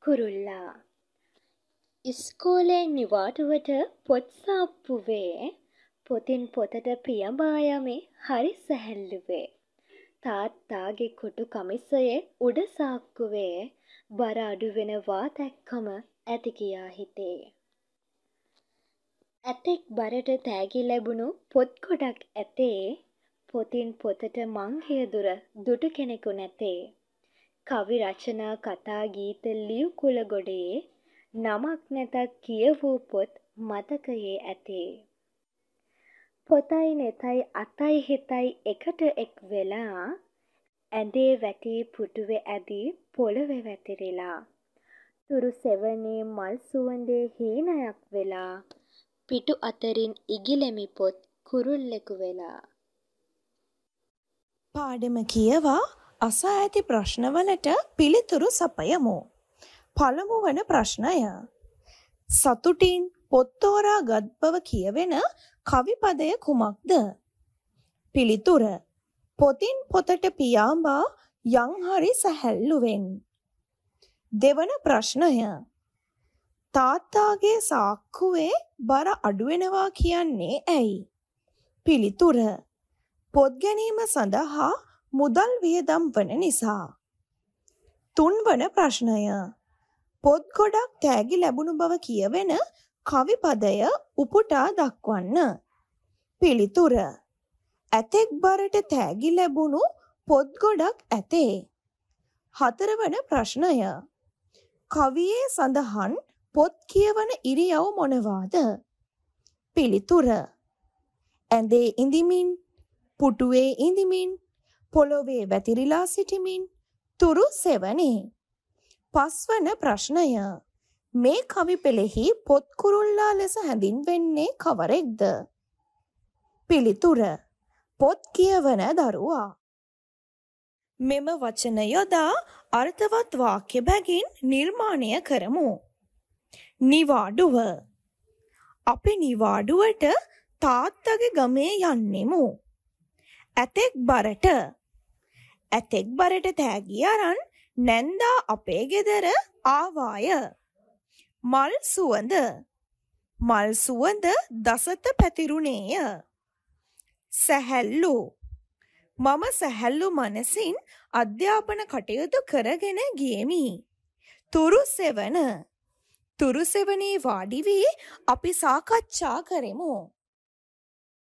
කුරුල්ලා ඉස්කෝලේ නිවාඩුවට පොත් සාප්පුවේ පොතින් පොතට පියඹා යමි හරි සැහැල්ලුවේ. තාත්තාගේ කොටු කමිසයේ උඩ සාක්කුවේ බර අඩු වෙනවා දැක්කම ඇති කියා හිතේ. ඇතෙක් බරට තෑගි ලැබුණු පොත් ගොඩක් ඇතේ. පොතින් පොතට මං දුටු කෙනෙකු නැතේ. කවි රචනා කතා ගීත ලියු කුල ගොඩේ නමක් නැතත් කියවූ පොත් මතකයේ ඇතේ. පොතයි නෙතයි අතයි හිතයි එකට එක් වෙලා ඇඳේ වැටී පුටුවේ ඇදී පොළවේ වැතිරිලා තුරු සෙවනේ මල් සුවඳේ හීනයක් වෙලා පිටු අතරින් ඉගිලෙමි පොත් කුරුල්ලෙකු වෙලා. පාඩම කියවා අසා ඇති ප්‍රශ්නවලට පිළිතුරු සපයමු. පළමු වන ප්‍රශ්නය. සතුටින් පොත් තෝරා ගත් බව කියවෙන කවි පදය කුමක්ද? පිළිතුර. පොතින් පොතට පියාඹා යම් හරි සැහැල්ලුවෙන්. දෙවන ප්‍රශ්නය. තාත්තාගේ සාක්කුවේ බර අඩු වෙනවා කියන්නේ ඇයි? පිළිතුර. පොත් ගැනීම සඳහා මුදල් වියදම් වන නිසා. තුන්වන ප්‍රශ්නය. පොත් ගොඩක් තෑගි ලැබුණු බව කියවෙන කවි පදය උපුටා දක්වන්න. පිළිතුර. ඇතෙක් බරට තෑගි ලැබුණු පොත් ගොඩක් ඇතේ. හතරවන ප්‍රශ්නය. කවියේ සඳහන් පොත් කියවන ඉරියව් මොනවාද? පිළිතුර. ඇඳේ ඉඳිමින්, පුටුවේ ඉඳිමින්, පොළොවේ වැතිරිලා සිටිමින්, තුරු සෙවනේ. පස්වන ප්‍රශ්නය. මේ කවි පෙළෙහි පොත් කුරුල්ලා ලෙස හැඳින්වෙන්නේ කවරෙක්ද? පිළිතුර. පොත් කියවන දරුවා. මෙම වචන යොදා අර්ථවත් වාක්‍ය බැගින් නිර්මාණය කරමු. නිවාඩුව. අපි නිවාඩුවට තාත්තගේ ගමේ යන්නෙමු. ඇතෙක් බරට. ඇතෙක් බරට තෑගි අරන් නැන්දා අපේ ගෙදර ආවාය. මල් සුවඳ. මල් සුවඳ දසත පැතිරුණේය. සැහැල්ලු. මම සැහැල්ලු මනසින් අධ්‍යාපන කටයුතු කරගෙන ගියෙමි. තුරු සෙවන. තුරු සෙවනේ වාඩි වී අපි සාකච්ඡා කරමු.